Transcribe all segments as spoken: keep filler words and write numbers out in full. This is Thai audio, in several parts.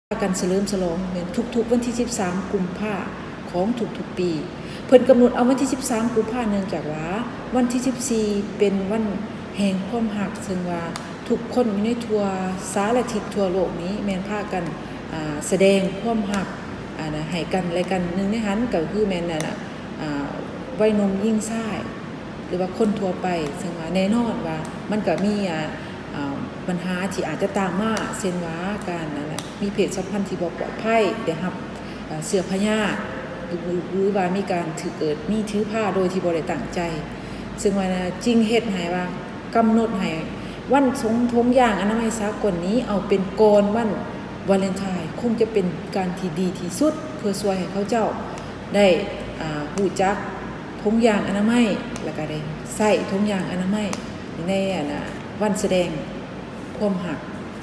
กันเฉลิมฉลองเป็นทุกๆวันที่สิบสามกุมภาพันธ์ของทุกๆปีเพิ่นกำหนดเอาวันที่สิบสามกุมภาพันธ์เนื่องจากว่าวันที่สิบสี่เป็นวันแห่งความรักซึ่งว่าทุกคนอยู่ในทั่วสารทิศทั่วโลกนี้แม่นพากันแสดงความรักให้กันและกันหนึ่งในนั้นก็คือแม่นน่ะวัยหนุ่มยิ่งชายหรือว่าคนทั่วไปซึ่งว่าแน่นอนว่ามันก็มีปัญหาที่อาจจะตามมาเช่นว่าการนั่นแหละมีเพศสัมพันธ์ที่บ่ปลอดภัยได้รับเสื้อพญาหรือว่ามีการถือเกิดมีถือผ้าโดยที่บ่ได้ตั้งใจซึ่งว่าจริงเฮ็ดให้ว่ากำหนดให้วันสงทงอย่างอนามัยสากลนี้เอาเป็นก่อนวันวาเลนไทน์คงจะเป็นการที่ดีที่สุดเพื่อช่วยให้เขาเจ้าได้รู้จักทงอย่างอนามัยแล้วก็ได้ใส่ทงอย่างอนามัยในวันแสดงความหัก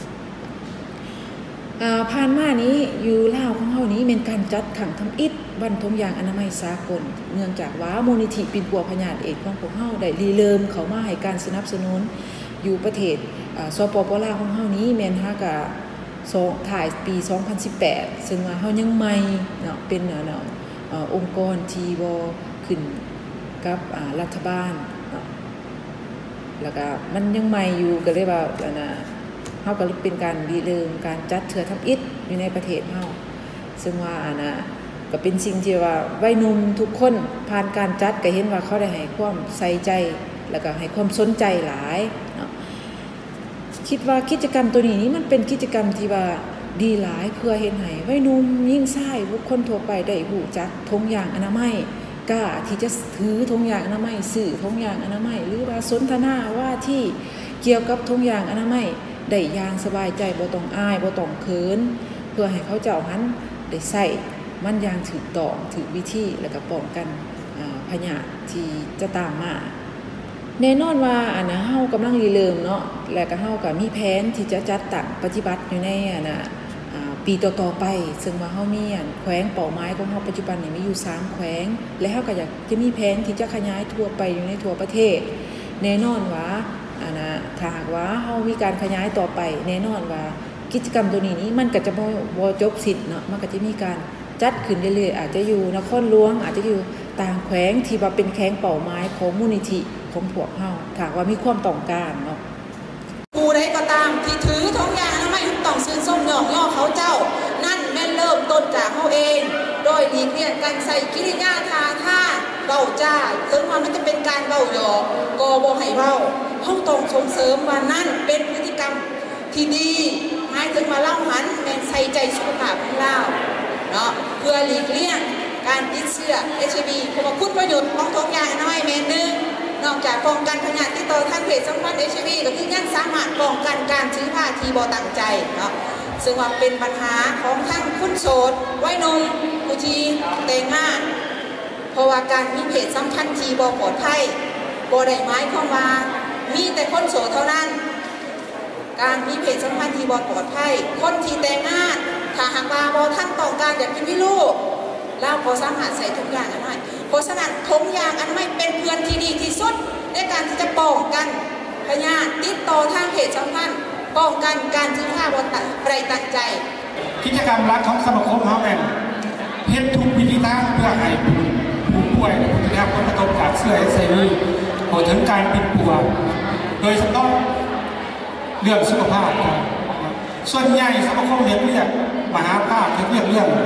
ผ่านมานี้อยู่ลาวของเฮานี้เป็นการจัดขังทำอิฐวันทงยางอนามัยสากลเนื่องจากว่ามูลนิธิปิ่นปัวพญาเอกของพวกเฮาได้รีเริ่มเขามาให้การสนับสนุนอยู่ประเทศสปป.ลาวของเฮานี้แม่นฮะกะถ่ายปีสองพันสิบแปดซึ่งว่าเฮายังใหม่เนาะเป็นเนาะองค์กรที่บ่ขึ้นกับรัฐบาลแล้วก็มันยังใหม่อยู่ก็เลยว่านะเฮาก็เป็นการรีเริ่มการจัดเทื่อทำอิฐอยู่ในประเทศเฮาซึ่งว่านะก็เป็นสิ่งที่ว่าวัยหนุ่มทุกคนผ่านการจัดก็เห็นว่าเขาได้ให้ความใส่ใจแล้วก็ให้ความสนใจหลายเนาะคิดว่ากิจกรรมตัวนี้นี่มันเป็นกิจกรรมที่ว่าดีหลายเพื่อเฮ็ดให้วัยหนุ่มยิ่งชายบุคคลทั่วไปได้รู้จักธงยางอนามัยกล้าที่จะถือธงยางอนามัยสื่อธงยางอนามัยหรือว่าสนทนาว่าที่เกี่ยวกับธงยางอนามัยได้อย่างสบายใจบ่ต้องอายบ่ต้องเขินเพื่อให้เขาเจ้าหันได้ใส่มันอย่างถูกต้องถูกวิธีแล้วก็ป้องกันพยาธิที่จะตามมาแน่นอนว่าอันนะเฮากำลังรีเริ่มเนาะแล้วก็เฮาก็มีแผนที่จะจัดตั้งปฏิบัติอยู่ในอันน่ะปีต่อๆไปซึ่งว่าเฮามีอันแขวงเป้าหมายของเฮาปัจจุบันนี่มีอยู่สามแขวงและเฮาก็อยากจะมีแผนที่จะขยายทั่วไปอยู่ในทั่วประเทศแน่นอนว่าอันน่ะถ้าหากว่าเฮามีการขยายต่อไปแน่นอนว่ากิจกรรมตัวนี้นี้มันก็จะบ่บ่จบสิ้นเนาะมันก็จะมีการจัดขึ้นเรื่อยๆอาจจะอยู่นครหลวงอาจจะอยู่ต่างแขวงที่ว่าเป็นแขวงเป้าหมายของมูลนิธิของพวกเฮาถ้าว่ามีความต้องการเนาะผู้ใดก็ตามที่ถือธงยางอนามัยต้องชื่นชมยกย่อเขาเจ้านั่นแม่นเริ่มต้นจากเขาเองโดยหลีกเลี่ยงการใส่กิริยาท่าทางเว้าจ้าถึงว่ามันจะเป็นการเว้าหยอกก็บ่ให้เว้าเฮาต้องส่งเสริมว่านั่นเป็นพฤติกรรมที่ดีหมายถึงว่าเล่าหันแม่นใส่ใจสุขภาพของเราเนาะเพื่อหลีกเลี่ยงการติดเชื้อ เอช ไอ วี เพราะว่าคุณประโยชน์ของธงยางอนามัยแม่นหนึ่งนอกจากป้องกันพยาธิติดต่อทางเพศสัมพันธ์ เอช ไอ วี ก็คือยังสามารถป้องกันการถือผ้าที่บ่ตั้งใจเนาะซึ่งว่าเป็นปัญหาของทั้งคุณโสดวัยหนุ่มผู้ที่แต่งงานเพราะว่าการมีเพศสัมพันธ์ที่บ่ปลอดภัยบ่ได้หมายความว่ามีแต่คนโสดเท่านั้นการมีเพศสัมพันธ์ที่บ่ปลอดภัยคนที่แต่งงานถ้าหากว่าบ่ทันต้องการอยากมีลูกแล้วก็สามารถใส่ทุกอย่างอันนั้นเพราะฉะนั้นธงยางอันไม่เป็นเพื่อนที่ดีที่สุดในการที่จะป้องกันพยาธิติดต่อทางเพศสัมพันธ์ป้องกันการถือผ้าบนตัดไรตั้งใจกิจกรรมรักของสมาคมเขาเป็นเฮ็ดทุกวิธีทางเพื่อให้ผู้ป่วยผู้ที่ได้รับผลกระทบจากเชื้อ เอช ไอ วี รวมถึงการปิดปัวโดยเฉพาะเรื่องสุขภาพส่วนใหญ่สมาคมเรียกเรียกมหาภาคเรียกเรื่อง